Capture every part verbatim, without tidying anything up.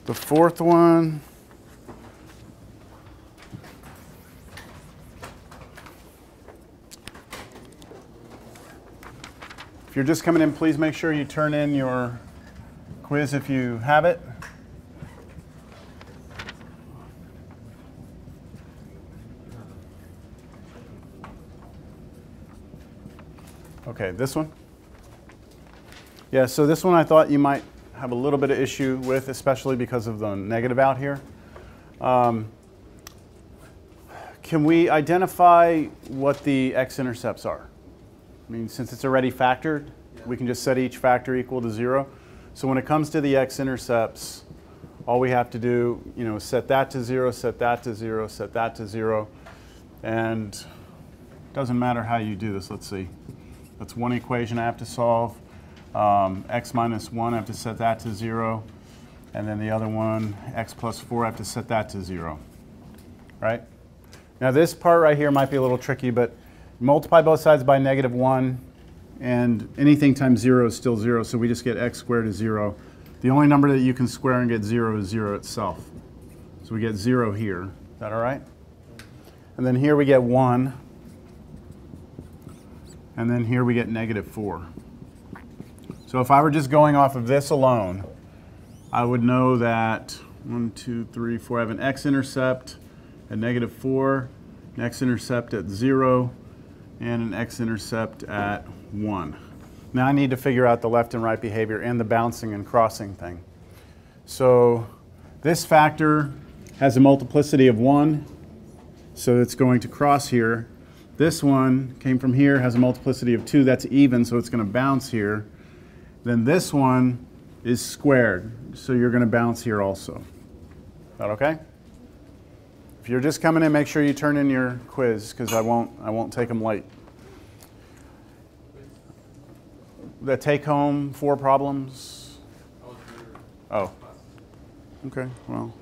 The fourth one, if you're just coming in, please make sure you turn in your quiz if you have it. Okay, this one. Yeah, so this one I thought you might have a little bit of issue with, especially because of the negative out here. Um, can we identify what the x-intercepts are? I mean, since it's already factored, we can just set each factor equal to zero. So when it comes to the x-intercepts, all we have to do, you know, set that to zero, set that to zero, set that to zero, and it doesn't matter how you do this. Let's see. That's one equation I have to solve. Um, x minus one, I have to set that to zero. And then the other one, x plus four, I have to set that to zero. Right? Now this part right here might be a little tricky, but multiply both sides by negative one, and anything times zero is still zero, so we just get x squared is zero. The only number that you can square and get zero is zero itself. So we get zero here. Is that all right? And then here we get one. And then here we get negative four. So if I were just going off of this alone, I would know that one, two, three, four, I have an x-intercept at negative four, an x-intercept at zero, and an x-intercept at one. Now I need to figure out the left and right behavior and the bouncing and crossing thing. So this factor has a multiplicity of one, so it's going to cross here. This one came from here, has a multiplicity of two, that's even, so it's going to bounce here. Then this one is squared, so you're going to bounce here also. Is that okay? If you're just coming in, make sure you turn in your quiz, because I won't, I won't take them late. The take-home four problems? Oh. Okay, well.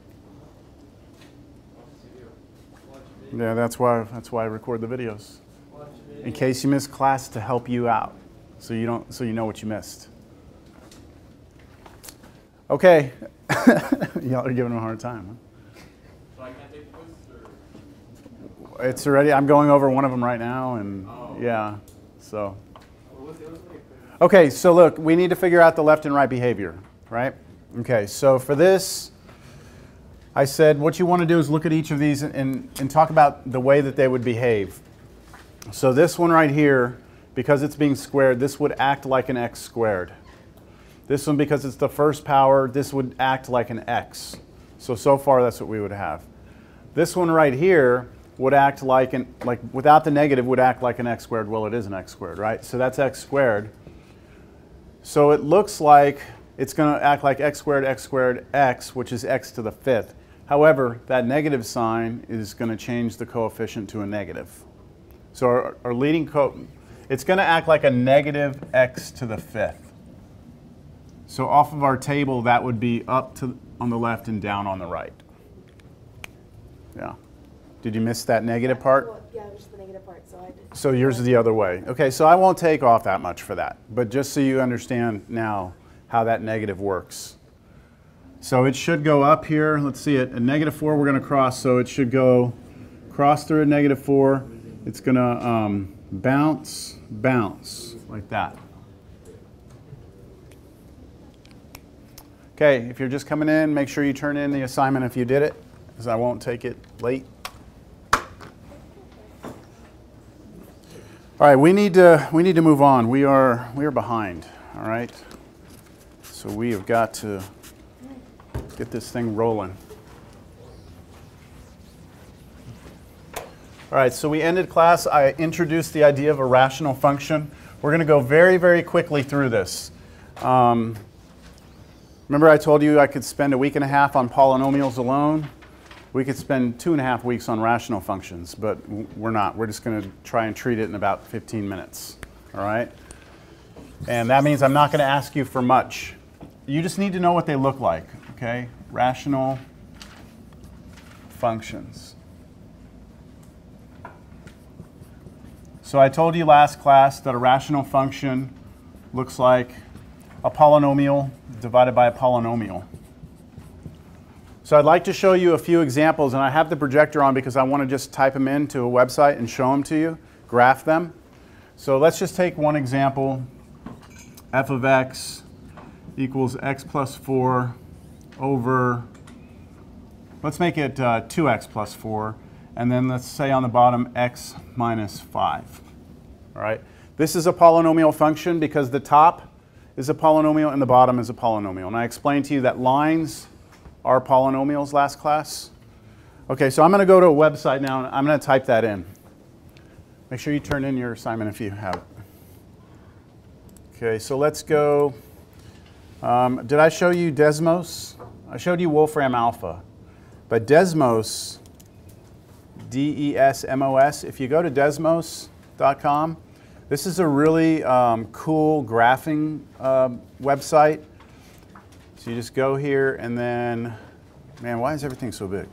Yeah, that's why that's why I record the videos. In case you miss class, to help you out, so you don't so you know what you missed. Okay, y'all are giving them a hard time. Huh? So I can't take the quiz? Or? It's already. I'm going over one of them right now, and oh. yeah, so. Okay, so look, we need to figure out the left and right behavior, right? Okay, so for this, I said what you want to do is look at each of these and, and, and talk about the way that they would behave. So this one right here, because it's being squared, this would act like an x squared. This one, because it's the first power, this would act like an x. So, so far that's what we would have. This one right here would act like, an, like without the negative, would act like an x squared. Well, it is an x squared, right? So that's x squared. So it looks like it's going to act like x squared, x squared, x, which is x to the fifth. However, that negative sign is going to change the coefficient to a negative. So our, our leading co, it's going to act like a negative x to the fifth. So off of our table, that would be up to on the left and down on the right. Yeah. Did you miss that negative part? Well, yeah, just the negative part. So I did. So yours is the other way. Okay, so I won't take off that much for that. But just so you understand now how that negative works. So it should go up here. Let's see it. At negative four, we're going to cross. So it should go cross through at negative four. It's going to um, bounce, bounce, like that. Okay, if you're just coming in, make sure you turn in the assignment if you did it, because I won't take it late. All right, we need to we need to move on. We are we are behind. All right, so we have got to get this thing rolling. All right, so we ended class. I introduced the idea of a rational function. We're going to go very very quickly through this. Um, remember, I told you I could spend a week and a half on polynomials alone. We could spend two and a half weeks on rational functions, but we're not. We're just going to try and treat it in about fifteen minutes, all right? And that means I'm not going to ask you for much. You just need to know what they look like, okay? Rational functions. So I told you last class that a rational function looks like a polynomial divided by a polynomial. So I'd like to show you a few examples, and I have the projector on because I want to just type them into a website and show them to you, graph them. So let's just take one example. F of x equals x plus four over, let's make it uh, two x plus four, and then let's say on the bottom x minus five. All right. This is a polynomial function because the top is a polynomial and the bottom is a polynomial. And I explained to you that lines are polynomials last class. Okay, so I'm going to go to a website now and I'm going to type that in. Make sure you turn in your assignment if you have it. Okay, so let's go. Um, did I show you Desmos? I showed you Wolfram Alpha. But Desmos, D E S M O S, if you go to desmos dot com, this is a really um, cool graphing uh, website. So you just go here and then, man, why is everything so big?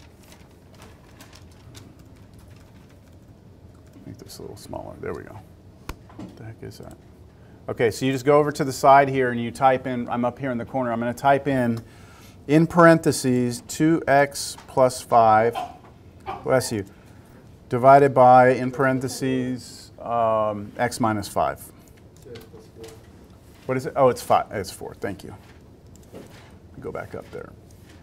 Make this a little smaller. There we go. What the heck is that? Okay, so you just go over to the side here and you type in, I'm up here in the corner, I'm going to type in, in parentheses, two x plus five, bless you, divided by, in parentheses, um, x minus five. What is it? Oh, it's five. It's four. Thank you. Go back up there.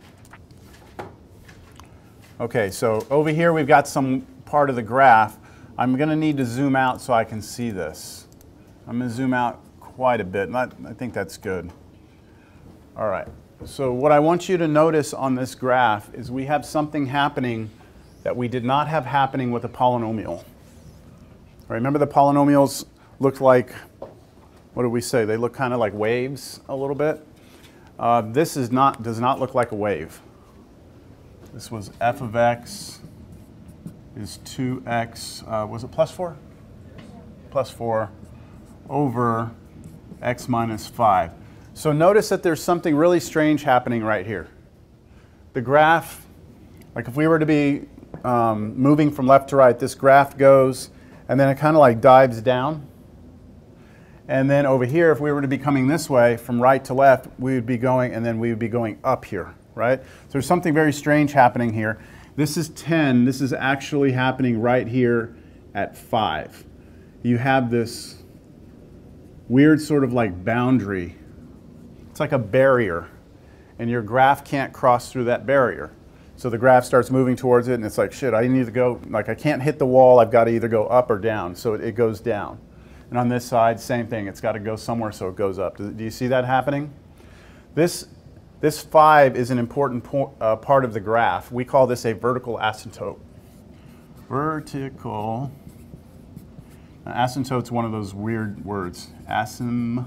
Okay, so over here we've got some part of the graph. I'm going to need to zoom out so I can see this. I'm going to zoom out quite a bit, and I, I think that's good. All right, so what I want you to notice on this graph is we have something happening that we did not have happening with a polynomial. All right, remember the polynomials looked like, what did we say? They look kind of like waves a little bit. Uh, this is not, does not look like a wave. This was f of x is two x, uh, was it plus four? Plus four over x minus five. So notice that there's something really strange happening right here. The graph, like if we were to be um, moving from left to right, this graph goes and then it kind of like dives down. And then over here, if we were to be coming this way from right to left, we would be going and then we would be going up here, right? So there's something very strange happening here. This is ten. This is actually happening right here at five. You have this weird sort of like boundary. It's like a barrier, and your graph can't cross through that barrier. So the graph starts moving towards it, and it's like, shit, I need to go, like I can't hit the wall, I've got to either go up or down, so it, it goes down. And on this side, same thing, it's got to go somewhere so it goes up. Do, do you see that happening? This, this five is an important po uh, part of the graph. We call this a vertical asymptote. Vertical. Now, asymptote's one of those weird words. Asymptote.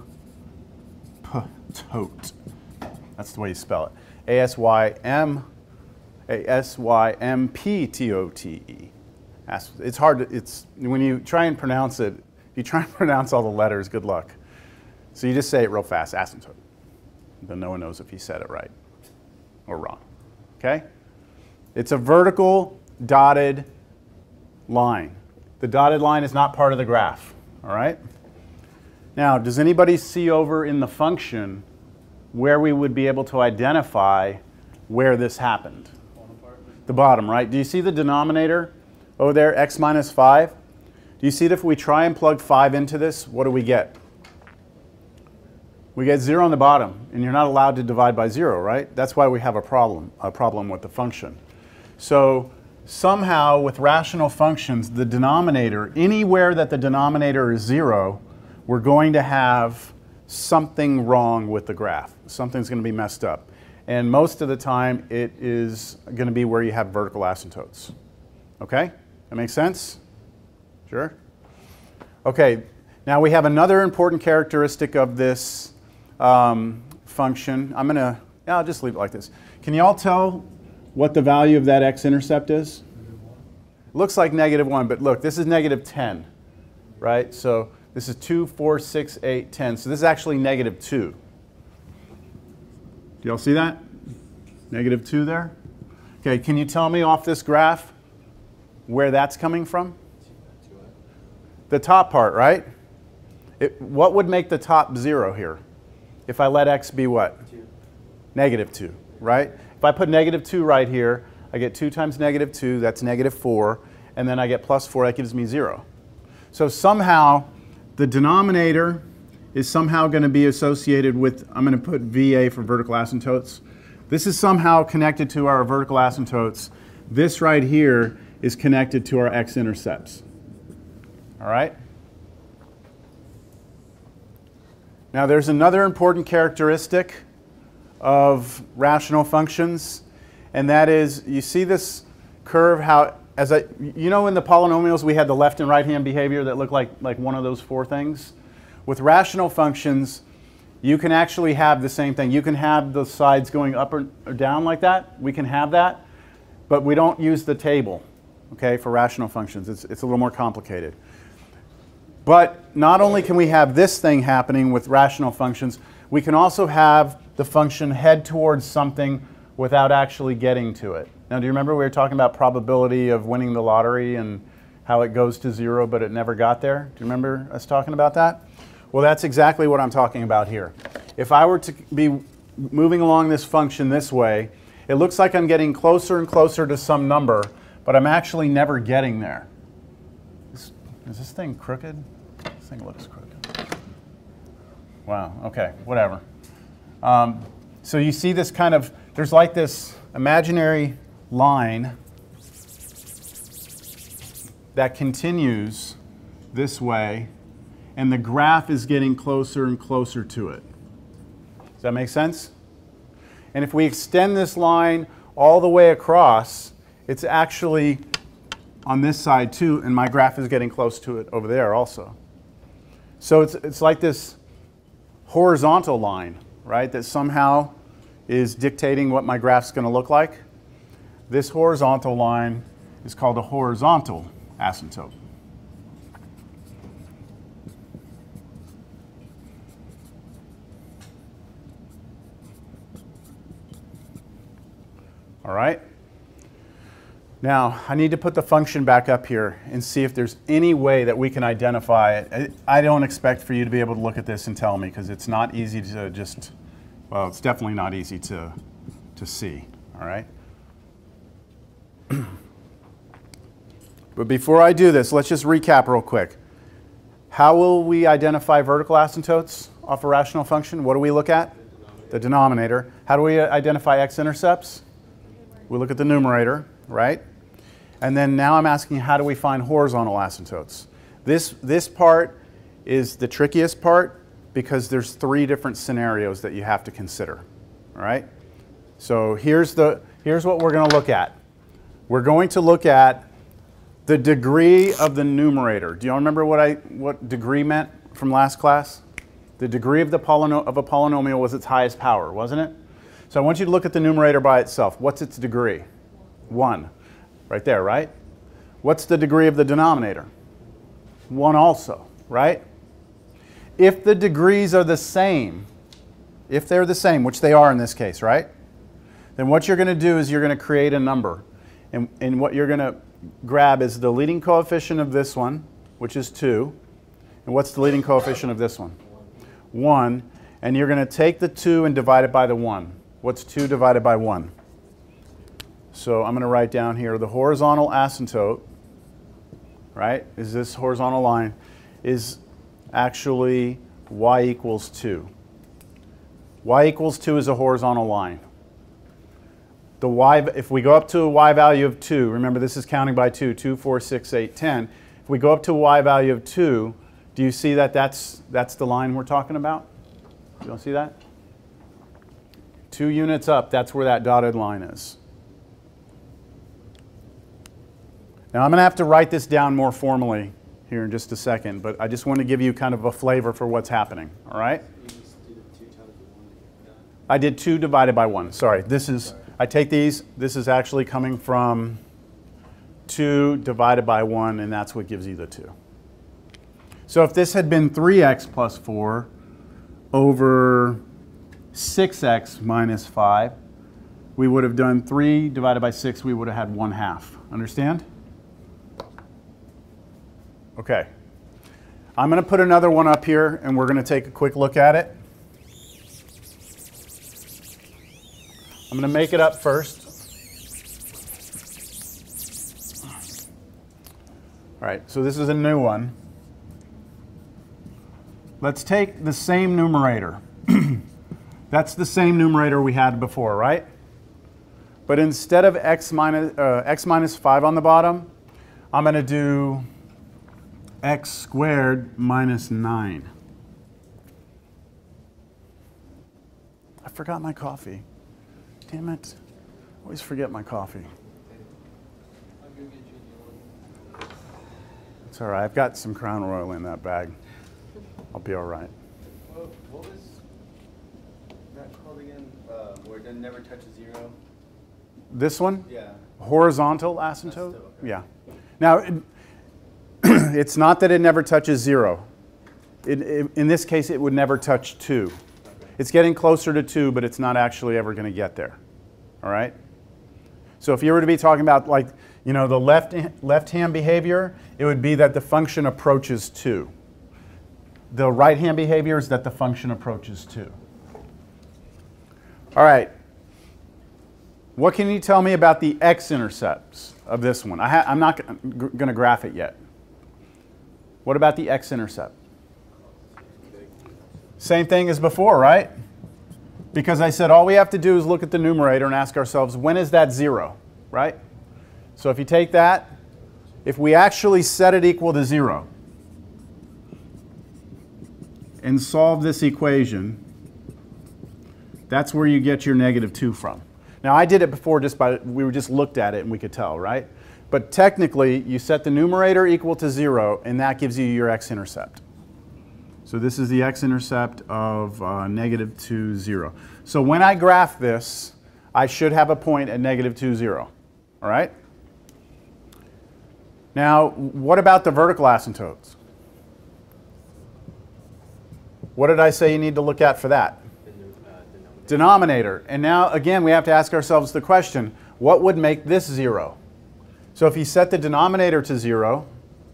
That's the way you spell it. A S Y M A S Y M P T O T E. It's hard to, it's, when you try and pronounce it, if you try and pronounce all the letters, good luck. So you just say it real fast, asymptote. Then no one knows if you said it right or wrong. Okay? It's a vertical dotted line. The dotted line is not part of the graph, all right? Now, does anybody see over in the function where we would be able to identify where this happened? The bottom, right? Do you see the denominator over there, x minus five? Do you see that if we try and plug five into this, what do we get? We get zero on the bottom, and you're not allowed to divide by zero, right? That's why we have a problem, a problem with the function. So somehow with rational functions, the denominator, anywhere that the denominator is zero, we're going to have something wrong with the graph. Something's going to be messed up. And most of the time, it is going to be where you have vertical asymptotes. Okay? That makes sense? Sure? Okay, now we have another important characteristic of this um, function. I'm going to, yeah, I'll just leave it like this. Can you all tell what the value of that x-intercept is? It looks like negative one, but look, this is negative ten, right? So this is two, four, six, eight, ten. So this is actually negative two. Do y'all see that? Negative two there? Okay, can you tell me off this graph where that's coming from? The top part, right? It, what would make the top zero here? If I let x be what? Two. Negative two, right? If If I put negative two right here, I get two times negative two, that's negative four, and then I get plus four, that gives me zero. So somehow the denominator is somehow going to be associated with, I'm going to put V A for vertical asymptotes. This is somehow connected to our vertical asymptotes. This right here is connected to our x-intercepts. All right? Now there's another important characteristic of rational functions, and that is, you see this curve, how, as I, you know in the polynomials we had the left and right hand behavior that looked like, like one of those four things? With rational functions, you can actually have the same thing. You can have the sides going up or, or down like that. We can have that, but we don't use the table, okay, for rational functions. It's, it's a little more complicated. But not only can we have this thing happening with rational functions, we can also have the function head towards something without actually getting to it. Now, do you remember we were talking about probability of winning the lottery and how it goes to zero but it never got there? Do you remember us talking about that? Well, that's exactly what I'm talking about here. If I were to be moving along this function this way, it looks like I'm getting closer and closer to some number, but I'm actually never getting there. Is, is this thing crooked? This thing looks crooked. Wow, okay, whatever. Um, so you see this kind of, there's like this imaginary line that continues this way, and the graph is getting closer and closer to it. Does that make sense? And if we extend this line all the way across, it's actually on this side too, and my graph is getting close to it over there also. So it's, it's like this horizontal line, right, that somehow is dictating what my graph's going to look like. This horizontal line is called a horizontal asymptote. All right. Now, I need to put the function back up here and see if there's any way that we can identify it. I don't expect for you to be able to look at this and tell me, because it's not easy to just, well, it's definitely not easy to, to see. All right. But before I do this, let's just recap real quick. How will we identify vertical asymptotes off a rational function? What do we look at? The denominator. How do we identify x-intercepts? We look at the numerator, right? And then now I'm asking, how do we find horizontal asymptotes? This, this part is the trickiest part because there's three different scenarios that you have to consider, all right? So here's, the, here's what we're going to look at. We're going to look at the degree of the numerator. Do you all remember what, I, what degree meant from last class? The degree of, the polyno of a polynomial was its highest power, wasn't it? So I want you to look at the numerator by itself. What's its degree? One. Right there, right? What's the degree of the denominator? One also, right? If the degrees are the same, if they're the same, which they are in this case, right? Then what you're going to do is you're going to create a number. And, and what you're going to grab is the leading coefficient of this one, which is two. And what's the leading coefficient of this one? one. And you're going to take the two and divide it by the one. What's two divided by one? So I'm going to write down here the horizontal asymptote, right, is this horizontal line, is actually y equals two. Y equals two is a horizontal line. The y, if we go up to a y value of two, remember this is counting by two, two, four, six, eight, ten. If we go up to a y value of two, do you see that that's, that's the line we're talking about? You don't see that? Two units up, that's where that dotted line is. Now I'm going to have to write this down more formally here in just a second, but I just want to give you kind of a flavor for what's happening, all right? I did two divided by one. Sorry, this is, I take these, this is actually coming from two divided by one, and that's what gives you the two. So if this had been three x plus four over six x minus five, we would have done three divided by six, we would have had one half. Understand? Okay. I'm going to put another one up here, and we're going to take a quick look at it. I'm going to make it up first. All right, so this is a new one. Let's take the same numerator. That's the same numerator we had before, right? But instead of x minus, uh, x minus five on the bottom, I'm going to do x squared minus nine. I forgot my coffee. Damn it. I always forget my coffee. I'll go get you a new one. It's all right. I've got some Crown Royal in that bag. I'll be all right. Well, what was that called again? Uh, where it never touches zero? This one? Yeah. Horizontal asymptote? Asymptote, okay. Yeah. Now, it, it's not that it never touches zero. It, it, in this case, it would never touch two. Okay. It's getting closer to two, but it's not actually ever going to get there. All right? So if you were to be talking about, like, you know, the left, left-hand behavior, it would be that the function approaches two. The right-hand behavior is that the function approaches two. All right. What can you tell me about the x-intercepts of this one? I ha I'm not going to graph it yet. What about the x-intercept? Same thing as before, right? Because I said all we have to do is look at the numerator and ask ourselves, when is that zero, right? So if you take that, if we actually set it equal to zero and solve this equation, that's where you get your negative two from. Now, I did it before just by, we just looked at it and we could tell, right? But technically, you set the numerator equal to zero, and that gives you your x-intercept. So this is the x-intercept of uh, negative two, zero. So when I graph this, I should have a point at negative two, zero, all right? Now, what about the vertical asymptotes? What did I say you need to look at for that? Denominator. And now, again, we have to ask ourselves the question, what would make this zero? So if you set the denominator to zero,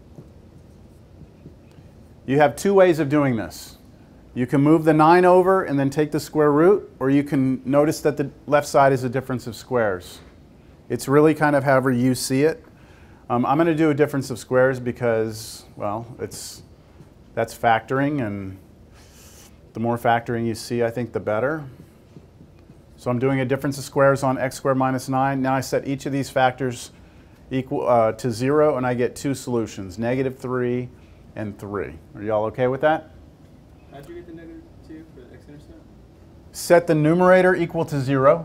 you have two ways of doing this. You can move the nine over and then take the square root, or you can notice that the left side is a difference of squares. It's really kind of however you see it. Um, I'm going to do a difference of squares because, well, it's, that's factoring, and the more factoring you see, I think, the better. So I'm doing a difference of squares on x squared minus nine. Now I set each of these factors equal uh, to zero, and I get two solutions, negative three and three. Are you all okay with that? How'd you get the negative two for the x-intercept? Set the numerator equal to zero.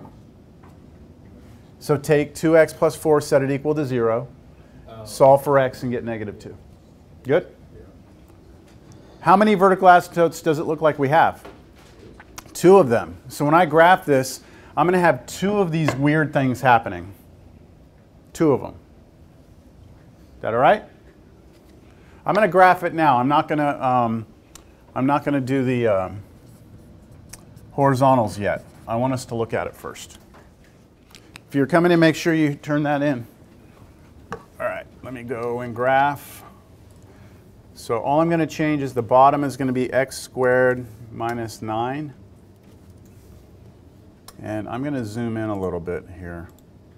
So take two x plus four, set it equal to zero. Oh. Solve for x and get negative two. Good? Yeah. How many vertical asymptotes does it look like we have? Two of them. So when I graph this, I'm going to have two of these weird things happening. Two of them. Is that all right? I'm going to graph it now. I'm not going to. Um, I'm not going to do the um, horizontals yet. I want us to look at it first. If you're coming in, make sure you turn that in. All right. Let me go and graph. So all I'm going to change is the bottom is going to be x squared minus nine. And I'm going to zoom in a little bit here.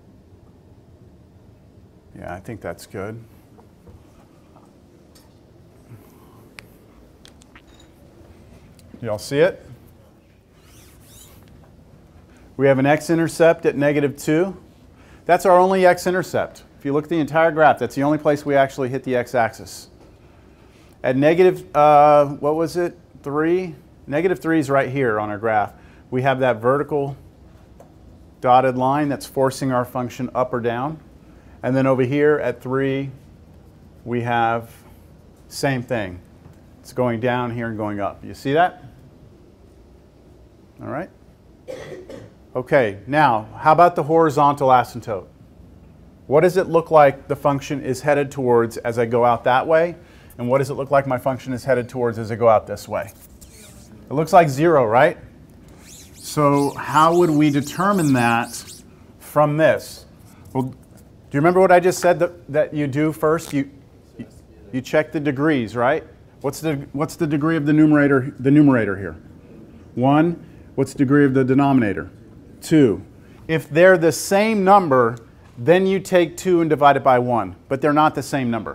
Yeah, I think that's good. Y'all see it? We have an x-intercept at negative two. That's our only x-intercept. If you look at the entire graph, that's the only place we actually hit the x-axis. At negative, uh, what was it, three? Negative three is right here on our graph. We have that vertical dotted line that's forcing our function up or down. And then over here at three, we have same thing. It's going down here and going up. You see that? All right. Okay, now, how about the horizontal asymptote? What does it look like the function is headed towards as I go out that way? And what does it look like my function is headed towards as I go out this way? It looks like zero, right? So how would we determine that from this? Well, do you remember what I just said that, that you do first? You, you, you check the degrees, right? What's the, what's the degree of the numerator, the numerator here? One. What's the degree of the denominator? Two. If they're the same number, then you take two and divide it by one, but they're not the same number.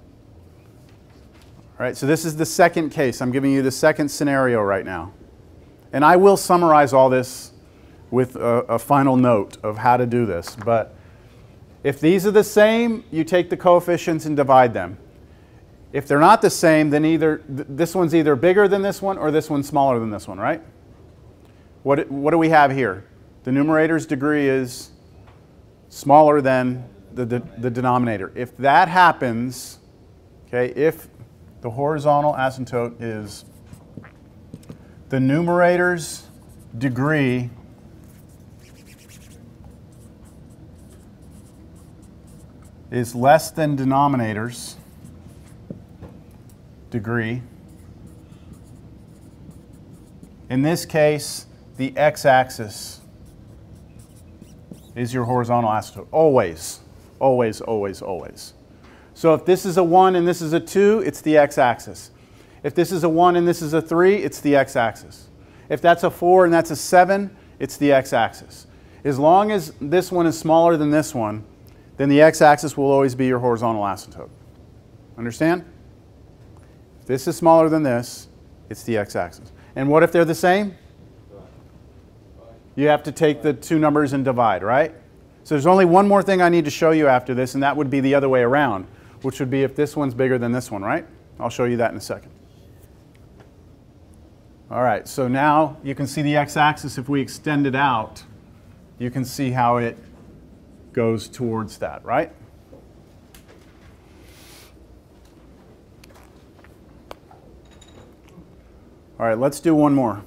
All right, so this is the second case. I'm giving you the second scenario right now. And I will summarize all this with a, a final note of how to do this. But if these are the same, you take the coefficients and divide them. If they're not the same, then either th this one's either bigger than this one or this one's smaller than this one, right? What, what do we have here? The numerator's degree is smaller than the, the, the denominator. If that happens, okay, if the horizontal asymptote is the numerator's degree is less than denominator's degree, in this case, the x-axis is your horizontal asymptote. Always, always, always, always. So if this is a one and this is a two, it's the x-axis. If this is a one and this is a three, it's the x-axis. If that's a four and that's a seven, it's the x-axis. As long as this one is smaller than this one, then the x-axis will always be your horizontal asymptote. Understand? If this is smaller than this, it's the x-axis. And what if they're the same? You have to take the two numbers and divide, right? So there's only one more thing I need to show you after this, and that would be the other way around, which would be if this one's bigger than this one, right? I'll show you that in a second. All right, so now you can see the x-axis. If we extend it out, you can see how it goes towards that, right? All right, let's do one more.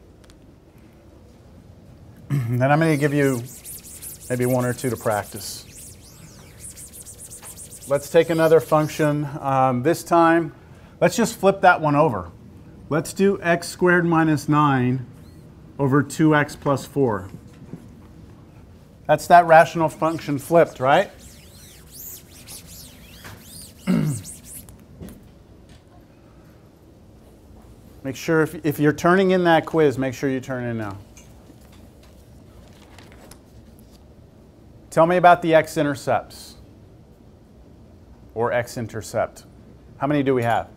Then I'm going to give you maybe one or two to practice. Let's take another function. Um, this time, let's just flip that one over. Let's do x squared minus nine over two x plus four. That's that rational function flipped, right? Make sure if, if you're turning in that quiz, make sure you turn in now. Tell me about the x-intercepts or x-intercept. How many do we have?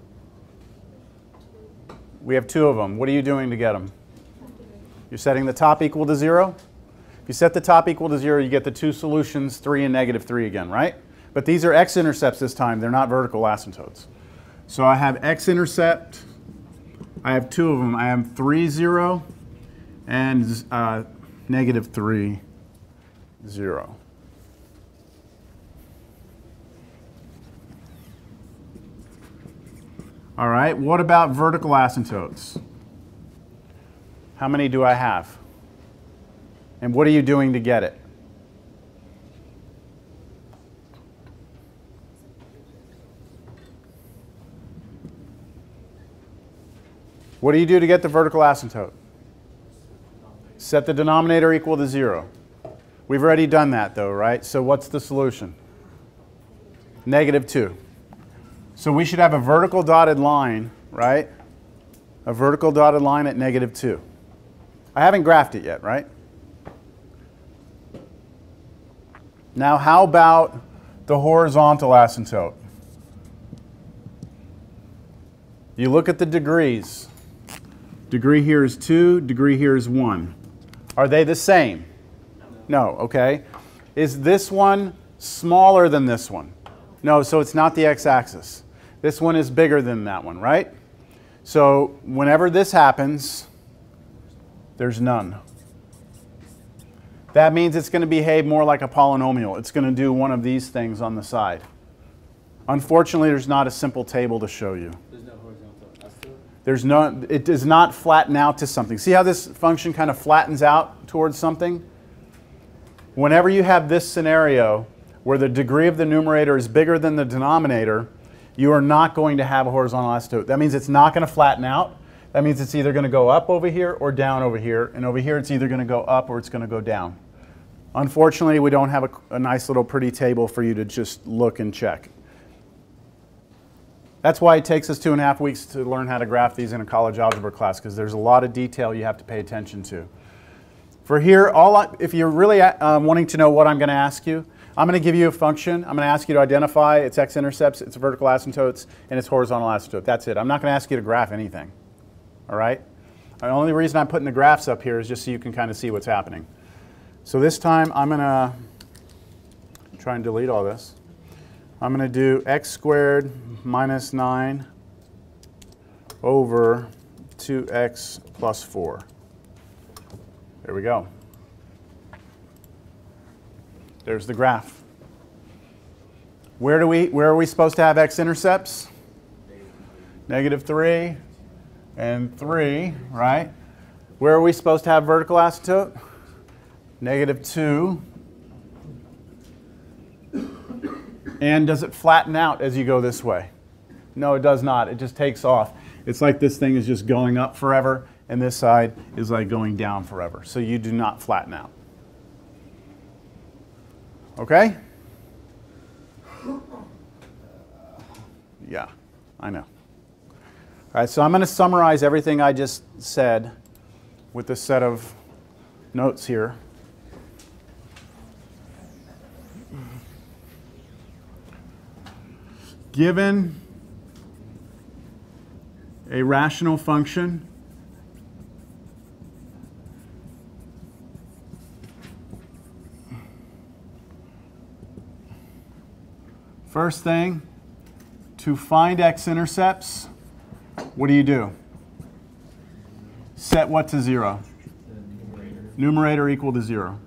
We have two of them. What are you doing to get them? You're setting the top equal to zero? If you set the top equal to zero, you get the two solutions, three and negative three again, right? But these are x-intercepts this time. They're not vertical asymptotes. So I have x-intercept. I have two of them. I have three, zero, and uh, negative three, zero. All right, what about vertical asymptotes? How many do I have? And what are you doing to get it? What do you do to get the vertical asymptote? Set the denominator equal to zero. We've already done that though, right? So what's the solution? Negative two. So we should have a vertical dotted line, right? A vertical dotted line at negative two. I haven't graphed it yet, right? Now how about the horizontal asymptote? You look at the degrees. Degree here is two, degree here is one. Are they the same? No, okay. Is this one smaller than this one? No, so it's not the x-axis. This one is bigger than that one, right? So whenever this happens, there's none. That means it's going to behave more like a polynomial. It's going to do one of these things on the side. Unfortunately, there's not a simple table to show you. There's no horizontal asymptote? There's no, it does not flatten out to something. See how this function kind of flattens out towards something? Whenever you have this scenario where the degree of the numerator is bigger than the denominator, you are not going to have a horizontal asymptote. That means it's not going to flatten out. That means it's either going to go up over here or down over here. And over here it's either going to go up or it's going to go down. Unfortunately, we don't have a, a nice little pretty table for you to just look and check. That's why it takes us two and a half weeks to learn how to graph these in a college algebra class, because there's a lot of detail you have to pay attention to. For here, all I, if you're really um, wanting to know what I'm going to ask you, I'm going to give you a function. I'm going to ask you to identify its x-intercepts, its vertical asymptotes, and its horizontal asymptote. That's it. I'm not going to ask you to graph anything. All right? The only reason I'm putting the graphs up here is just so you can kind of see what's happening. So this time I'm going to try and delete all this. I'm going to do x squared minus nine over two x plus four. There we go. There's the graph. Where do we, where are we supposed to have x-intercepts? Negative three and three, right? Where are we supposed to have vertical asymptote? Negative two. And does it flatten out as you go this way? No, it does not. It just takes off. It's like this thing is just going up forever, and this side is like going down forever. So you do not flatten out. Okay? Yeah, I know. All right, so I'm going to summarize everything I just said with this set of notes here. Given a rational function first thing, to find x-intercepts, what do you do? Set what to zero? Numerator. Numerator equal to zero.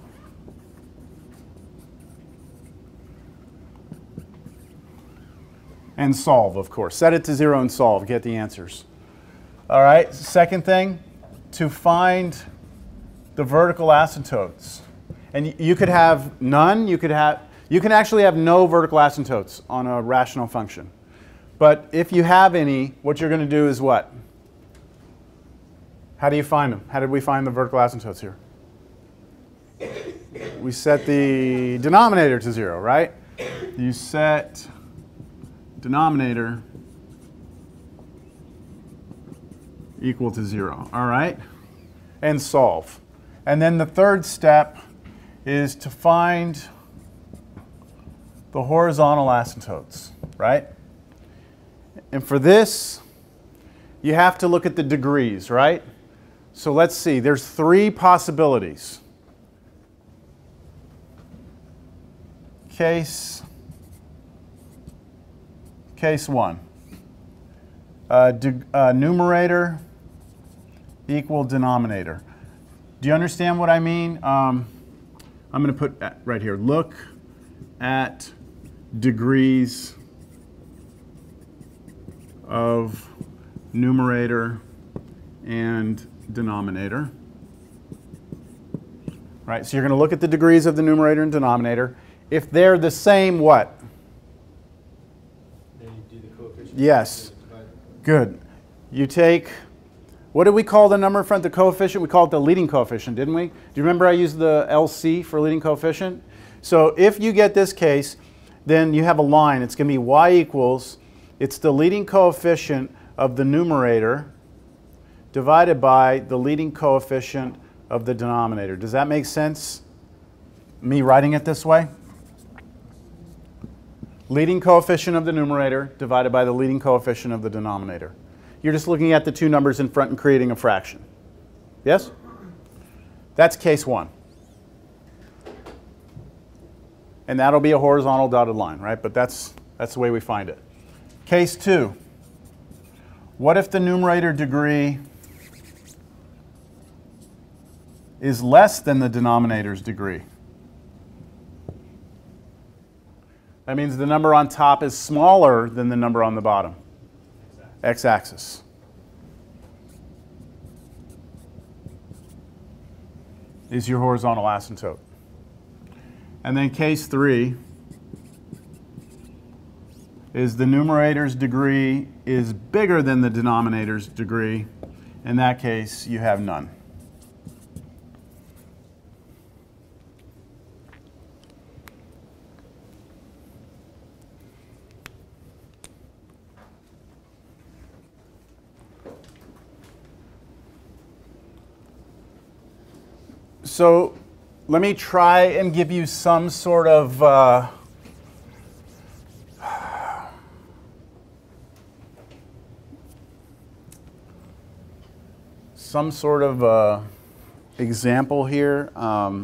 And solve, of course. Set it to zero and solve. Get the answers. All right. Second thing, to find the vertical asymptotes. And you could have none. You could have. You can actually have no vertical asymptotes on a rational function. But if you have any, what you're going to do is what? How do you find them? How did we find the vertical asymptotes here? We set the denominator to zero, right? You set denominator equal to zero, all right? And solve. And then the third step is to find the horizontal asymptotes, right? And for this, you have to look at the degrees, right? So let's see, there's three possibilities. Case Case one, uh, uh, numerator equal denominator. Do you understand what I mean? Um, I'm going to put at, right here, look at degrees of numerator and denominator. Right, so you're going to look at the degrees of the numerator and denominator. If they're the same, what? Yes. Good. You take, what did we call the number in front of the coefficient? We called it the leading coefficient, didn't we? Do you remember I used the L C for leading coefficient? So if you get this case, then you have a line. It's going to be y equals, it's the leading coefficient of the numerator divided by the leading coefficient of the denominator. Does that make sense? Me writing it this way? Leading coefficient of the numerator divided by the leading coefficient of the denominator. You're just looking at the two numbers in front and creating a fraction. Yes? That's case one. And that'll be a horizontal dotted line, right? But that's, that's the way we find it. Case two. What if the numerator degree is less than the denominator's degree? That means the number on top is smaller than the number on the bottom. X-axis. Is your horizontal asymptote. And then case three is the numerator's degree is bigger than the denominator's degree. In that case, you have none. so let me try and give you some sort of uh, some sort of uh, example here. Um,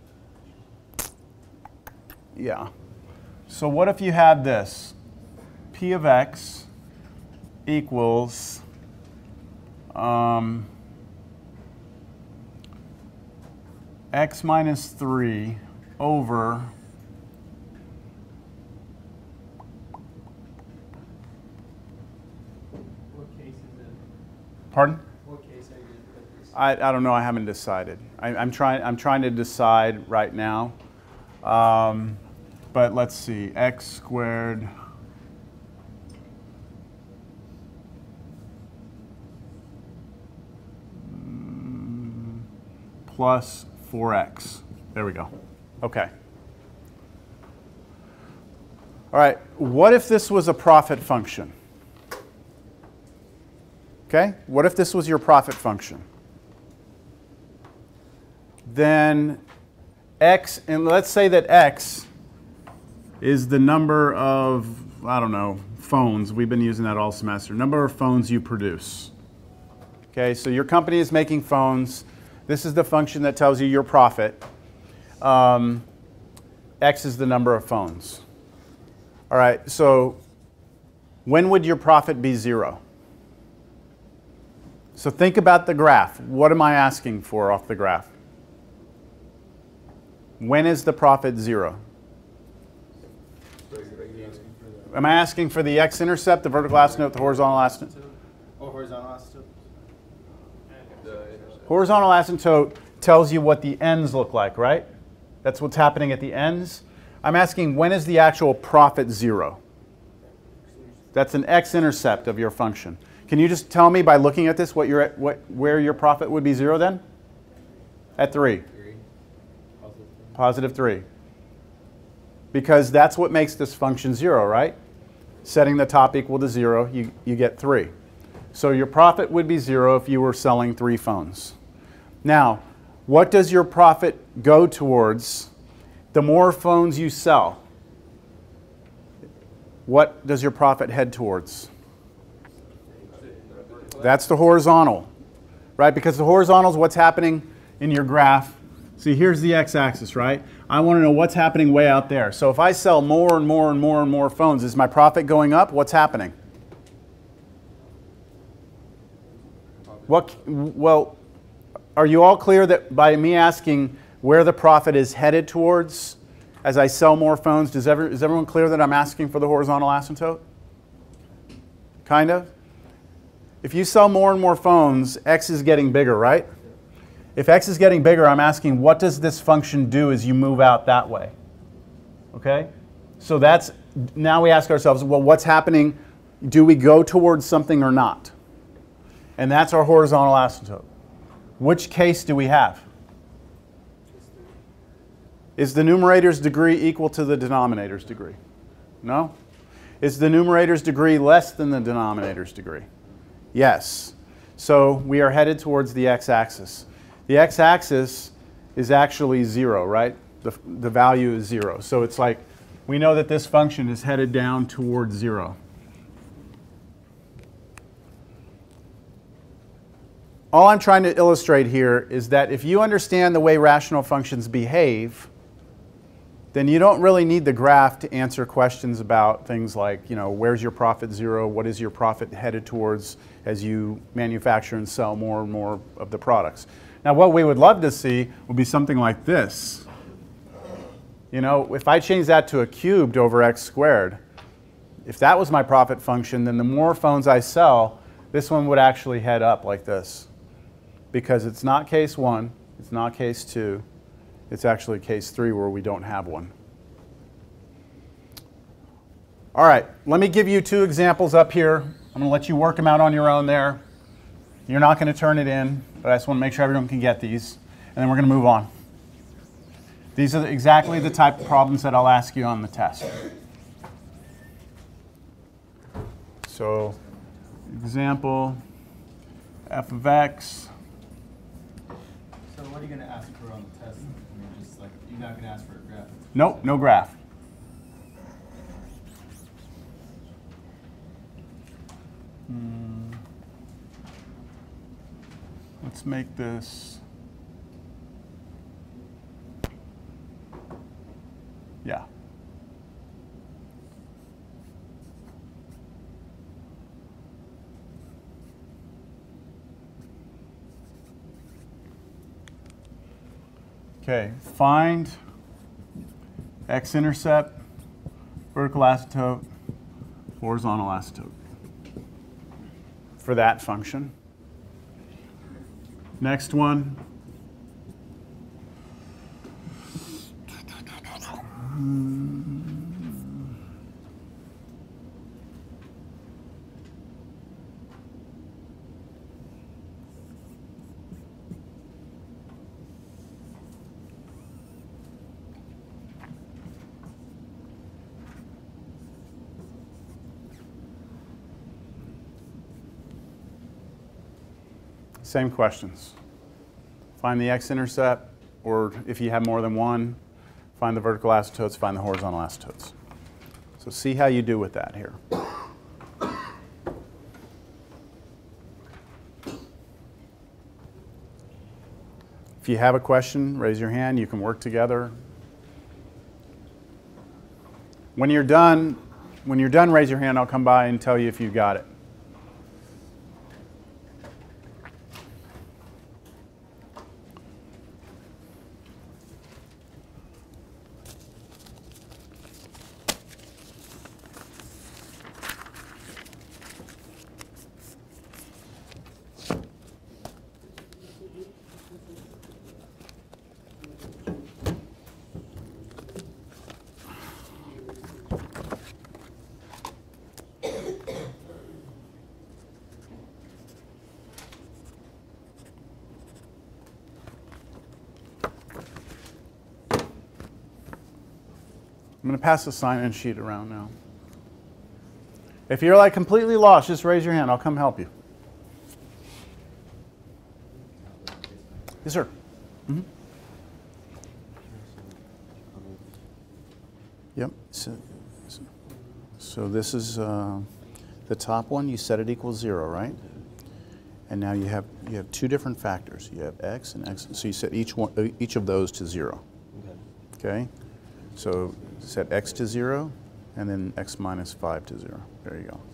yeah. So what if you had this? P of x equals um, x minus three over What case is it? pardon? What case are you going to put this? I, I don't know. I haven't decided. I, I'm trying. I'm trying to decide right now. Um, but let's see. X squared mm, plus four x. There we go. Okay. All right. What if this was a profit function? Okay. What if this was your profit function? Then x, and let's say that x is the number of, I don't know, phones. We've been using that all semester. Number of phones you produce. Okay, so your company is making phones. This is the function that tells you your profit. Um, x is the number of phones. All right, so when would your profit be zero? So think about the graph. What am I asking for off the graph? When is the profit zero? Am I asking for the x-intercept, the vertical asymptote, the horizontal asymptote? Or horizontal asymptote? Horizontal asymptote tells you what the ends look like, right? That's what's happening at the ends. I'm asking when is the actual profit zero? That's an x-intercept of your function. Can you just tell me by looking at this what your, what, where your profit would be zero then? At three. Positive three. Because that's what makes this function zero, right? Setting the top equal to zero, you, you get three. So your profit would be zero if you were selling three phones. Now, what does your profit go towards the more phones you sell? What does your profit head towards? That's the horizontal, right? Because the horizontal is what's happening in your graph. See, here's the x-axis, right? I want to know what's happening way out there. So if I sell more and more and more and more phones, is my profit going up? What's happening? What, well, are you all clear that by me asking where the profit is headed towards as I sell more phones, does ever, is everyone clear that I'm asking for the horizontal asymptote? Kind of? If you sell more and more phones, x is getting bigger, right? If x is getting bigger, I'm asking what does this function do as you move out that way? Okay? So that's, now we ask ourselves, well, what's happening? Do we go towards something or not? And that's our horizontal asymptote. Which case do we have? Is the numerator's degree equal to the denominator's degree? No? Is the numerator's degree less than the denominator's degree? Yes. So we are headed towards the x-axis. The x-axis is actually zero, right? The, the value is zero. So it's like we know that this function is headed down towards zero. All I'm trying to illustrate here is that if you understand the way rational functions behave, then you don't really need the graph to answer questions about things like, you know, where's your profit zero? What is your profit headed towards as you manufacture and sell more and more of the products? Now, what we would love to see would be something like this. You know, if I change that to a cubed over x squared, if that was my profit function, then the more phones I sell, this one would actually head up like this. Because it's not case one, it's not case two, it's actually case three where we don't have one. All right, let me give you two examples up here. I'm going to let you work them out on your own there. You're not going to turn it in, but I just want to make sure everyone can get these. And then we're going to move on. These are exactly the type of problems that I'll ask you on the test. So, example, f of x. So what are you going to ask for on the test? I mean, just like, you're not going to ask for a graph. Nope, no graph. Hmm. Let's make this, yeah. Okay, find x-intercept, vertical asymptote, horizontal asymptote for that function. Next one. Same questions. Find the x-intercept, or if you have more than one, find the vertical asymptotes, find the horizontal asymptotes. So see how you do with that here. If you have a question, raise your hand. You can work together. When you're done, when you're done, raise your hand. I'll come by and tell you if you got it. I'm going to pass the sign-in sheet around now. If you're like completely lost, just raise your hand. I'll come help you. Yes, sir. Mm-hmm. Yep. So, so this is uh, the top one. You set it equals zero, right? And now you have you have two different factors. You have x and x. So you set each one each of those to zero. Okay. Okay. So set x to zero, and then x minus five to zero. There you go.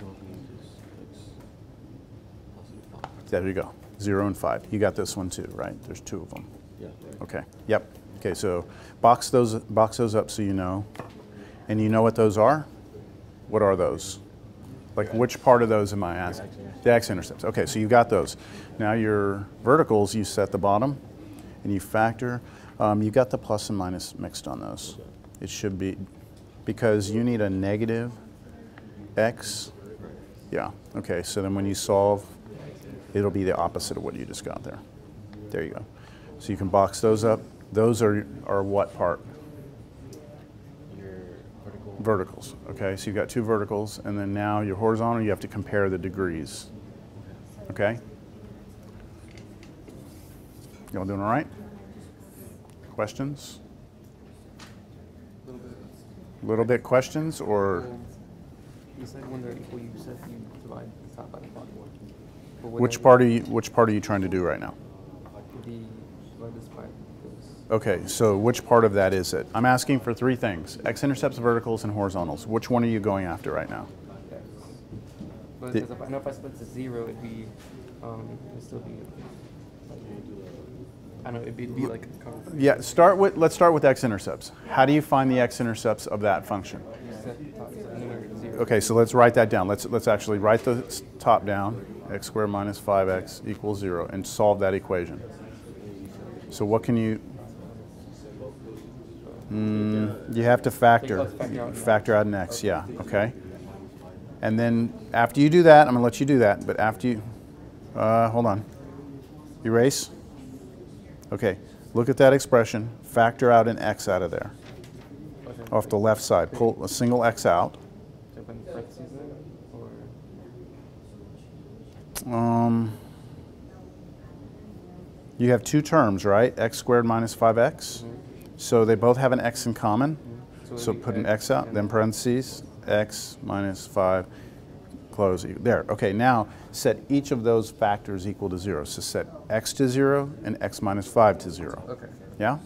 There you go. Zero and five. You got this one too, right? There's two of them. Yeah. Okay. Yep. Okay. So box those box those up so you know, and you know what those are. What are those? Like which part of those am I asking? The x-intercepts. Okay. So you've got those. Now your verticals, you set the bottom, and you factor. Um, you got the plus and minus mixed on those. It should be, because you need a negative x. Yeah, okay, so then when you solve, it'll be the opposite of what you just got there. There you go. So you can box those up. Those are, are what part? Your vertical. Verticals, okay, so you've got two verticals, and then now your horizontal, you have to compare the degrees. Okay? Y'all doing all right? Questions? A little bit questions, or You said when they're equal, you said you divide the top by the bottom one. But when which they- part are you which part are you trying to do right now? The divide this by this. Okay, so which part of that is it? I'm asking for three things: x-intercepts, verticals, and horizontals. Which one are you going after right now? X. But The- because if I know if I split to zero, it'd be um, it'd still be. Like, I don't know. It'd be, it'd be like a curve. Yeah, start with let's start with x-intercepts. How do you find the x-intercepts of that function? You set the top, set the numerator to zero. Okay, so let's write that down. Let's let's actually write the s- top down. X squared minus five x equals zero, and solve that equation. So what can you? Mm, you have to factor Factor out an factor out an x. Yeah. Okay. And then after you do that, I'm gonna let you do that. But after you, uh, hold on. Erase. Okay. Look at that expression. Factor out an x out of there. Okay. Off the left side. Pull a single x out. So if I'm parentheses there, or Um, You have two terms, right? X squared minus five x. Mhm. So they both have an x in common. Mhm. So it'd be put an x out, and then parentheses, x minus five, close. e- There. Okay, now set each of those factors equal to zero. So set x to zero and x minus five to zero. Okay. Yeah?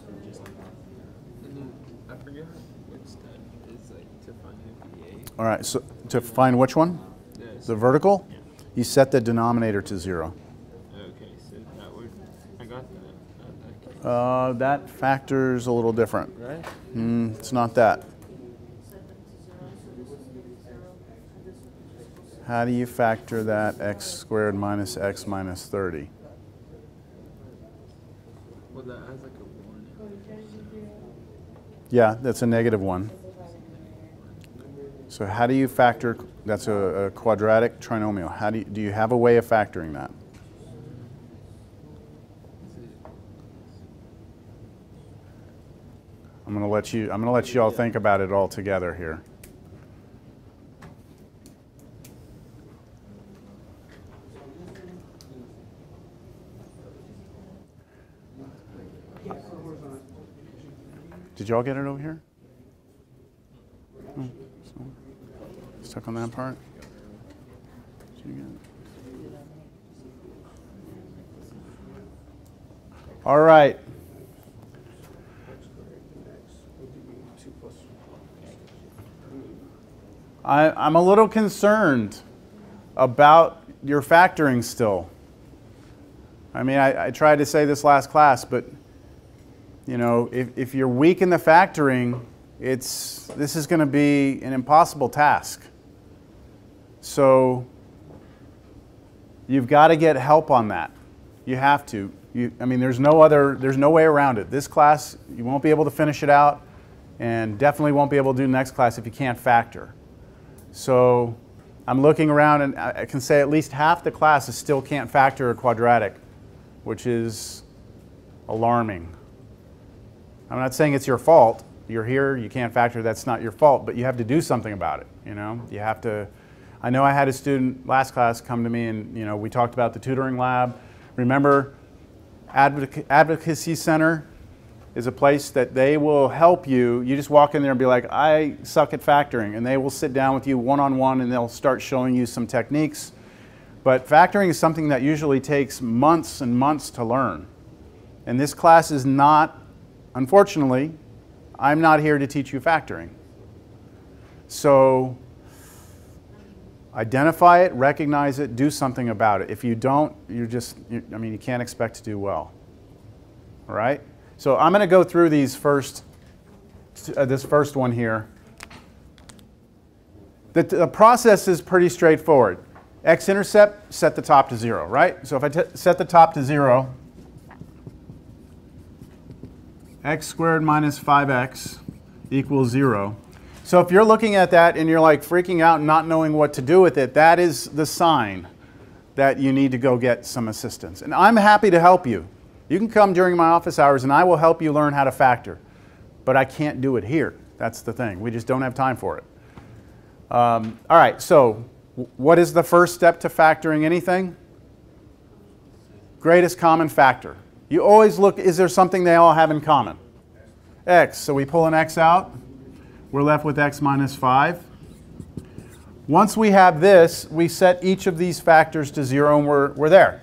I forget which step is like to find the V A. All right, so to find which one? Yes. The vertical? You set the denominator to zero. Okay, so that would I got that. that, that Uh, that factor's a little different. right? Mm, it's not that. How do you factor that x squared minus x minus thirty? Well, that has like a one. Yeah, that's a negative one. So how do you factor, that's a, a quadratic trinomial. How do you, do you have a way of factoring that? I'm going to let you, I'm going to let you all think about it all together here. Did y'all get it over here? Oh, so- Stuck on that part? Did you get it? All right. I, I'm a little concerned about your factoring still. I mean, I, I tried to say this last class, but you know, if, if you're weak in the factoring, it's, this is going to be an impossible task. So you've got to get help on that. You have to. You, I mean, there's no other, there's no way around it. This class, you won't be able to finish it out, and definitely won't be able to do the next class if you can't factor. So I'm looking around, and I can say at least half the classes still can't factor a quadratic, which is alarming. I'm not saying it's your fault. You're here, you can't factor, that's not your fault, but you have to do something about it, you know? You have to, I know I had a student last class come to me and, you know, we talked about the tutoring lab. Remember, Advoc- Advocacy Center is a place that they will help you. You just walk in there and be like, I suck at factoring, and they will sit down with you one-on-one and they'll start showing you some techniques. But factoring is something that usually takes months and months to learn. And this class is not, unfortunately, I'm not here to teach you factoring. So identify it, recognize it, do something about it. If you don't, you're just, you, I mean, you can't expect to do well. All right? So I'm going to go through these first, uh, this first one here. The, the process is pretty straightforward. X-intercept, set the top to zero, right? So if I t set the top to zero, x squared minus five x equals zero. So if you're looking at that and you're like freaking out and not knowing what to do with it, that is the sign that you need to go get some assistance. And I'm happy to help you. You can come during my office hours and I will help you learn how to factor. But I can't do it here. That's the thing. We just don't have time for it. Um, all right, so what is the first step to factoring anything? Greatest common factor. You always look, is there something they all have in common? X. So we pull an x out. We're left with x minus five. Once we have this, we set each of these factors to zero and we're, we're there.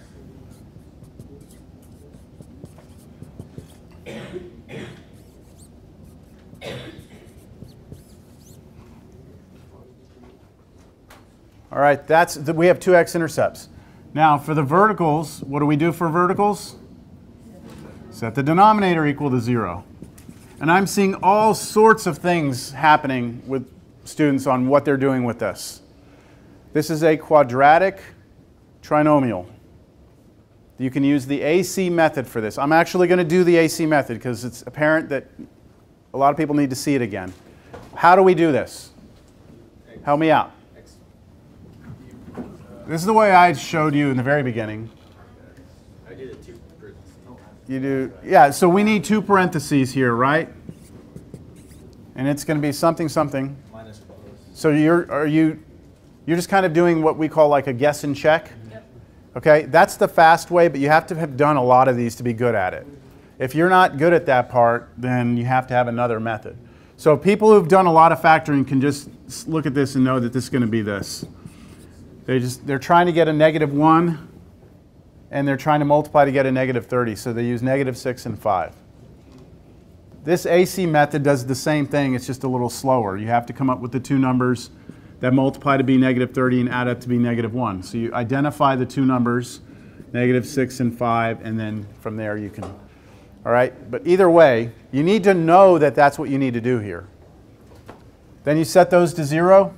All right, that's the, we have two x-intercepts. Now for the verticals, what do we do for verticals? Set the denominator equal to zero. And I'm seeing all sorts of things happening with students on what they're doing with this. This is a quadratic trinomial. You can use the A C method for this. I'm actually going to do the A C method because it's apparent that a lot of people need to see it again. How do we do this? Help me out. This is the way I showed you in the very beginning. I did it too. You do, yeah, so we need two parentheses here, right? And it's going to be something, something. Minus twelve. So you're, are you, you're just kind of doing what we call like a guess and check? Yep. Okay, that's the fast way, but you have to have done a lot of these to be good at it. If you're not good at that part, then you have to have another method. So people who've done a lot of factoring can just look at this and know that this is going to be this. They just, they're trying to get a negative one, and they're trying to multiply to get a negative thirty, so they use negative six and five. This A C method does the same thing, it's just a little slower. You have to come up with the two numbers that multiply to be negative thirty and add up to be negative one. So you identify the two numbers, negative six and five, and then from there you can, all right? But either way, you need to know that that's what you need to do here. Then you set those to zero,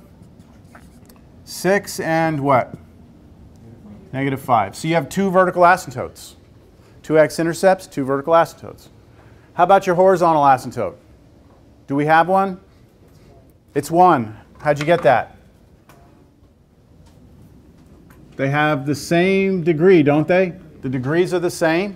six and what? Negative five. So you have two vertical asymptotes. Two x-intercepts, two vertical asymptotes. How about your horizontal asymptote? Do we have one? It's one. How'd you get that? They have the same degree, don't they? The degrees are the same.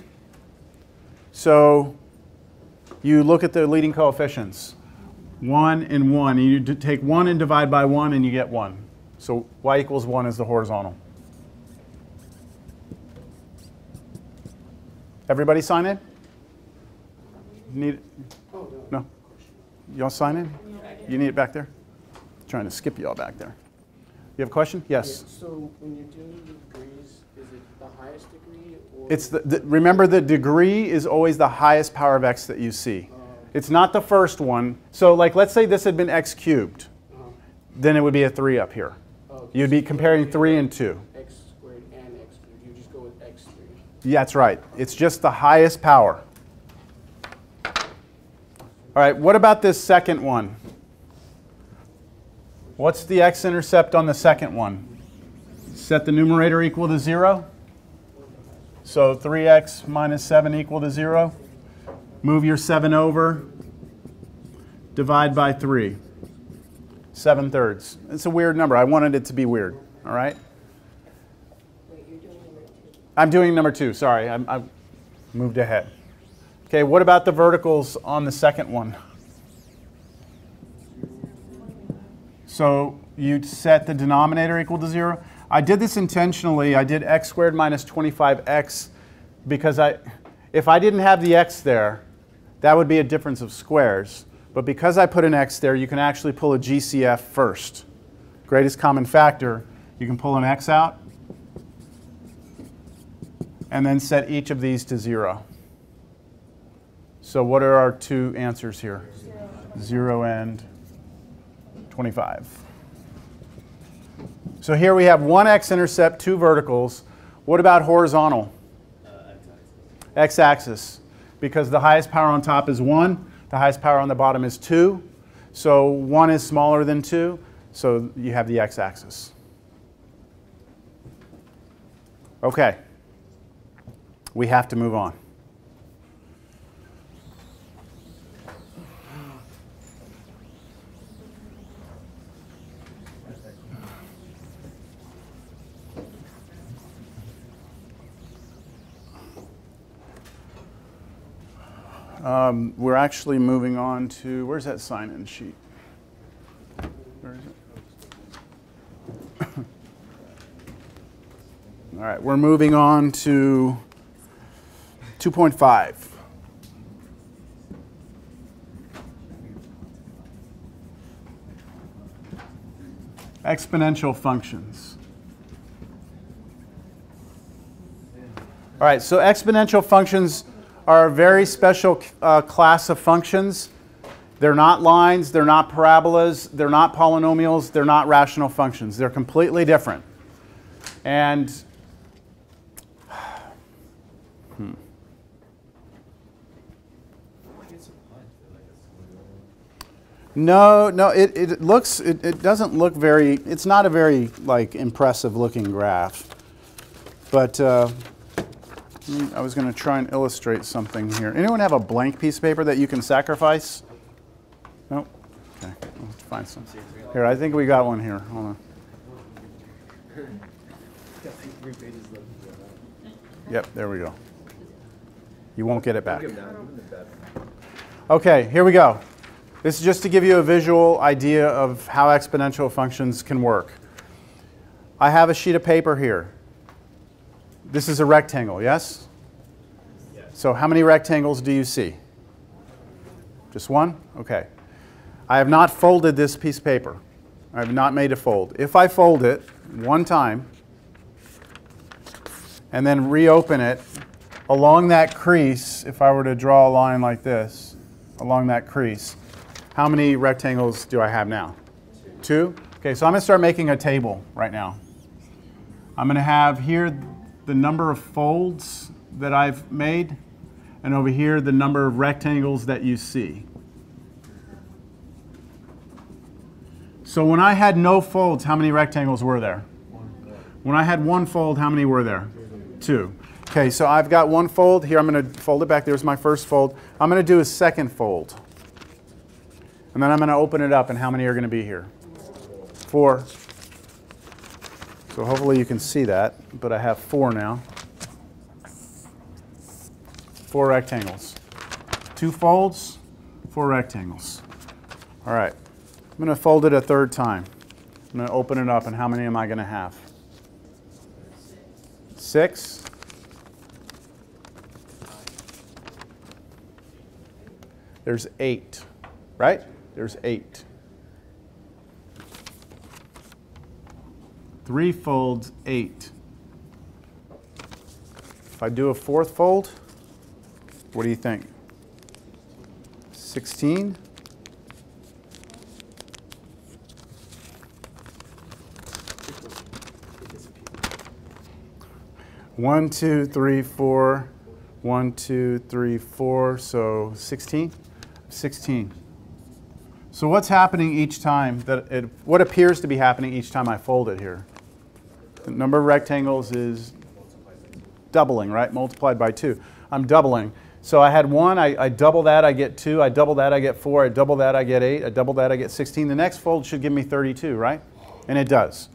So you look at the leading coefficients. one and one. And you take one and divide by one and you get one. So y equals one is the horizontal. Everybody sign in? Need it? No? Y'all sign in? You need it back there? Trying to skip y'all back there. You have a question? Yes. Yeah, so when you're doing the degrees, is it the highest degree or? It's the, the, remember, the degree is always the highest power of x that you see. Uh, It's not the first one. So like, let's say this had been x cubed. uh, Then it would be a three up here. okay, You'd so be you comparing don't three do and two. X squared and x cubed. You just go with x three. Yeah, that's right. It's just the highest power. All right, what about this second one? What's the x-intercept on the second one? Set the numerator equal to zero. So three x minus seven equal to zero. Move your seven over. Divide by three. seven thirds. It's a weird number. I wanted it to be weird. All right? Wait, you're doing number two. I'm doing number two. Sorry, I, I moved ahead. Okay, what about the verticals on the second one? So you set the denominator equal to zero. I did this intentionally. I did x squared minus twenty-five x because I, if I didn't have the x there, that would be a difference of squares. But because I put an x there, you can actually pull a G C F first. Greatest common factor, you can pull an x out and then set each of these to zero. So what are our two answers here? Zero. Zero and twenty-five. So here we have one x-intercept, two verticals. What about horizontal? Uh, x-axis. X-axis. Because the highest power on top is one, the highest power on the bottom is two. So one is smaller than two, so you have the x-axis. Okay. We have to move on. Um, we're actually moving on to, where's that sign-in sheet? Where is it? All right, we're moving on to two point five. Exponential functions. All right, so exponential functions are a very special uh, class of functions. They're not lines, they're not parabolas, they're not polynomials, they're not rational functions. They're completely different. And hmm. No, no, it, it looks, it, it doesn't look very, it's not a very like impressive looking graph. But uh, I was going to try and illustrate something here. Anyone have a blank piece of paper that you can sacrifice? No? Okay, let's find some. Here, I think we got one here. Hold on. Yep, there we go. You won't get it back. Okay, here we go. This is just to give you a visual idea of how exponential functions can work. I have a sheet of paper here. This is a rectangle, yes? Yes. So how many rectangles do you see? Just one? Okay. I have not folded this piece of paper. I have not made a fold. If I fold it one time and then reopen it along that crease, if I were to draw a line like this, along that crease, how many rectangles do I have now? Two? Okay, so I'm going to start making a table right now. I'm going to have here the number of folds that I've made, and over here the number of rectangles that you see. So when I had no folds, how many rectangles were there? When I had one fold, how many were there? Two. Okay, so I've got one fold. Here I'm going to fold it back. There's my first fold. I'm going to do a second fold. And then I'm going to open it up, and how many are going to be here? Four. So hopefully you can see that, but I have four now. Four rectangles. Two folds, four rectangles. All right. I'm going to fold it a third time. I'm going to open it up, and how many am I going to have? Six. There's eight, right? There's eight. Three folds, eight. If I do a fourth fold, what do you think? sixteen? One, two, three, four. One, two, three, four. So sixteen? sixteen. So what's happening each time that it, what appears to be happening each time I fold it here? The number of rectangles is doubling, right? Multiplied by two. I'm doubling. So I had one, I, I double that, I get two. I double that, I get four. I double that, I get eight. I double that, I get sixteen. The next fold should give me thirty-two, right? And it does.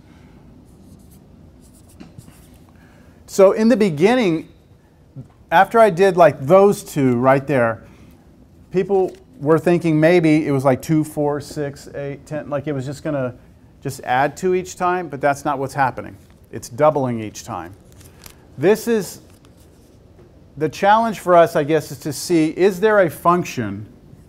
So in the beginning, after I did like those two right there, people were thinking maybe it was like two, four, six, eight, ten, like it was just going to just add two each time, but that's not what's happening. It's doubling each time. This is, the challenge for us, I guess, is to see, is there a function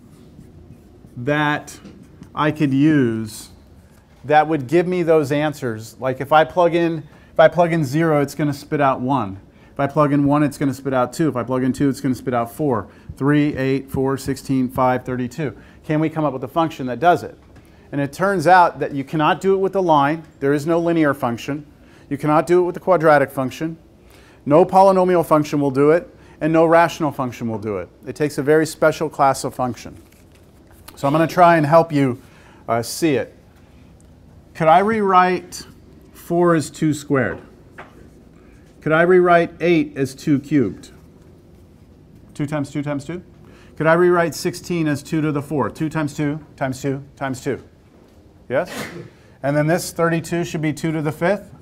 that I could use that would give me those answers? Like if I plug in, if I plug in zero, it's going to spit out one. If I plug in one, it's going to spit out two. If I plug in two, it's going to spit out four. three, eight, four, sixteen, five, thirty-two. Can we come up with a function that does it? And it turns out that you cannot do it with the line. There is no linear function. You cannot do it with the quadratic function. No polynomial function will do it, and no rational function will do it. It takes a very special class of function. So I'm going to try and help you uh, see it. Could I rewrite four as two squared? Could I rewrite eight as two cubed? two times two times two? Could I rewrite sixteen as two to the four? two times two times two times two. Yes? And then this thirty-two should be two to the fifth?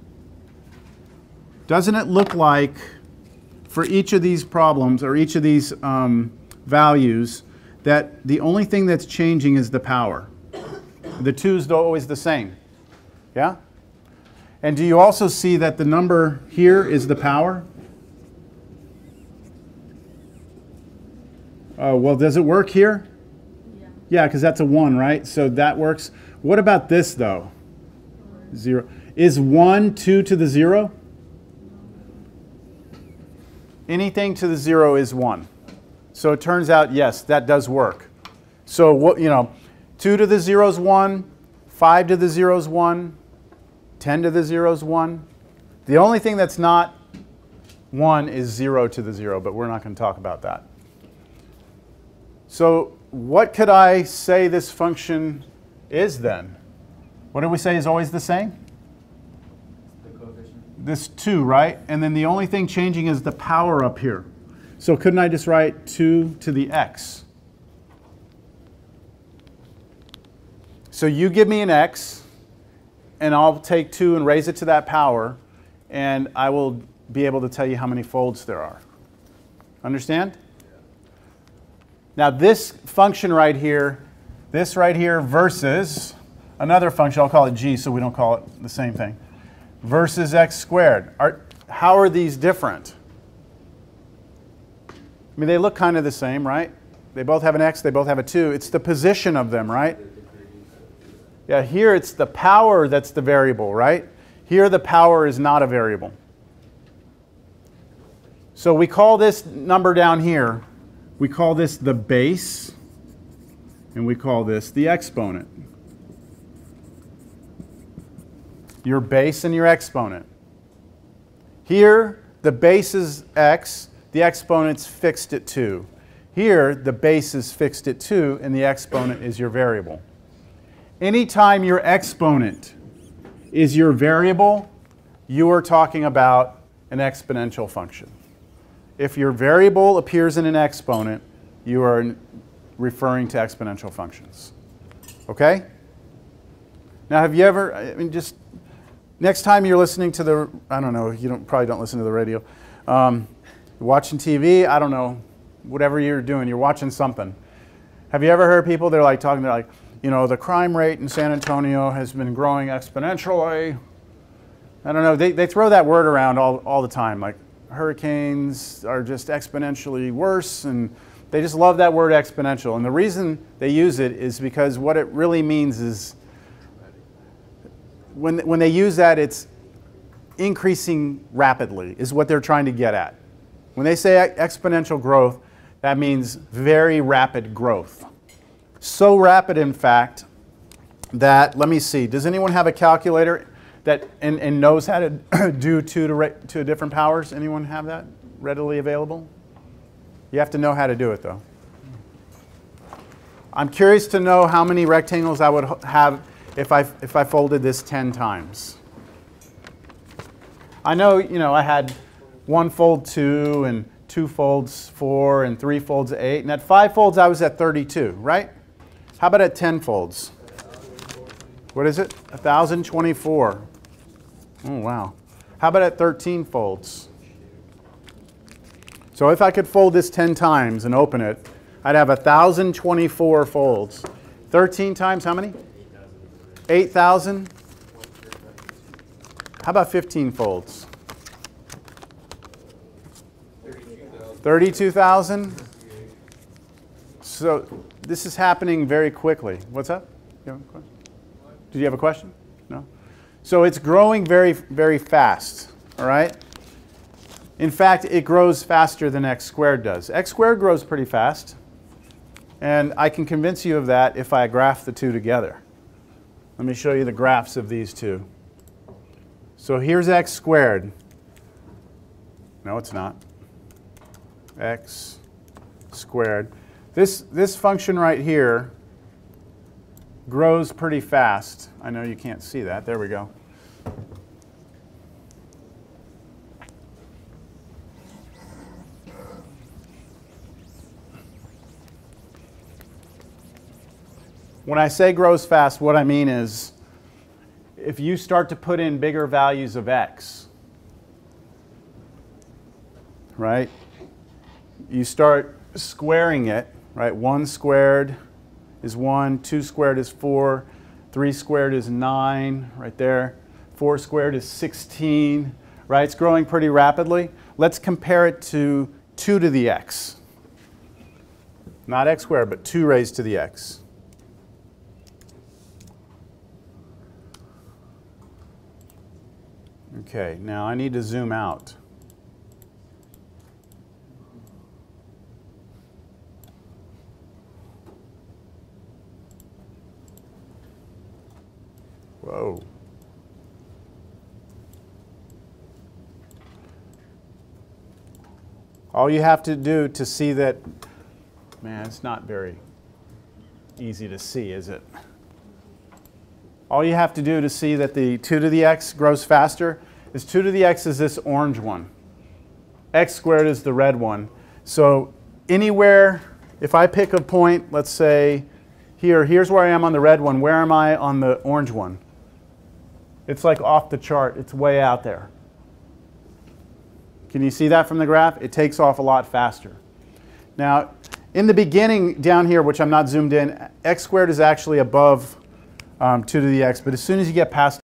Doesn't it look like for each of these problems, or each of these um, values, that the only thing that's changing is the power? The two's always the same. Yeah? And do you also see that the number here is the power? Uh, well, does it work here? Yeah. Yeah, because that's a one, right? So that works. What about this, though? Zero. Is one two to the zero? Anything to the zero is one. So it turns out, yes, that does work. So what, you know, two to the zero is one, five to the zero is one, ten to the zero is one. The only thing that's not one is zero to the zero, but we're not going to talk about that. So what could I say this function is then? What did we say is always the same? The coefficient. This two, right? And then the only thing changing is the power up here. So couldn't I just write two to the x? So you give me an x, and I'll take two and raise it to that power, and I will be able to tell you how many folds there are. Understand? Now this function right here, this right here versus another function, I'll call it g so we don't call it the same thing, versus x squared. Are, how are these different? I mean, they look kind of the same, right? They both have an x, they both have a two. It's the position of them, right? Yeah, here it's the power that's the variable, right? Here the power is not a variable. So we call this number down here, we call this the base, and we call this the exponent. Your base and your exponent. Here, the base is x, the exponent's fixed at two. Here, the base is fixed at two, and the exponent is your variable. Anytime your exponent is your variable, you are talking about an exponential function. If your variable appears in an exponent, you are referring to exponential functions. Okay? Now, have you ever, I mean, just next time you're listening to the, I don't know, you don't, probably don't listen to the radio. Um, you're watching T V, I don't know, whatever you're doing, you're watching something. Have you ever heard people, they're like talking, they're like, you know, the crime rate in San Antonio has been growing exponentially. I don't know, they, they throw that word around all, all the time, like hurricanes are just exponentially worse, and they just love that word exponential. And the reason they use it is because what it really means is when, when they use that, it's increasing rapidly is what they're trying to get at. When they say exponential growth, that means very rapid growth. So rapid, in fact, that, let me see, does anyone have a calculator that and, and knows how to do two to, to different powers? Anyone have that readily available? You have to know how to do it, though. I'm curious to know how many rectangles I would have if I, if I folded this ten times. I know, you know, I had one fold two, and two folds four, and three folds eight. And at five folds, I was at thirty-two, right? How about at ten folds? What is it? one thousand twenty-four. Oh, wow. How about at thirteen folds? So if I could fold this ten times and open it, I'd have one thousand twenty-four folds. thirteen times how many? eight thousand. How about fifteen folds? thirty-two thousand. So this is happening very quickly. What's up? You have a question? Did you have a question? No? So it's growing very, very fast, all right? In fact, it grows faster than x squared does. X squared grows pretty fast, and I can convince you of that if I graph the two together. Let me show you the graphs of these two. So here's x squared. No, it's not. X squared. This, this function right here grows pretty fast. I know you can't see that. There we go. When I say grows fast, what I mean is if you start to put in bigger values of x, right? You start squaring it, right? one squared is one, two squared is four, three squared is nine, right there. four squared is sixteen, right? It's growing pretty rapidly. Let's compare it to two to the x. Not x squared, but two raised to the x. Okay, now I need to zoom out. Whoa. All you have to do to see that, man, it's not very easy to see, is it? All you have to do to see that the two to the x grows faster is two to the x is this orange one. X squared is the red one. So anywhere, if I pick a point, let's say here, here's where I am on the red one. Where am I on the orange one? It's like off the chart. It's way out there. Can you see that from the graph? It takes off a lot faster. Now, in the beginning down here, which I'm not zoomed in, x squared is actually above um, two to the x. But as soon as you get past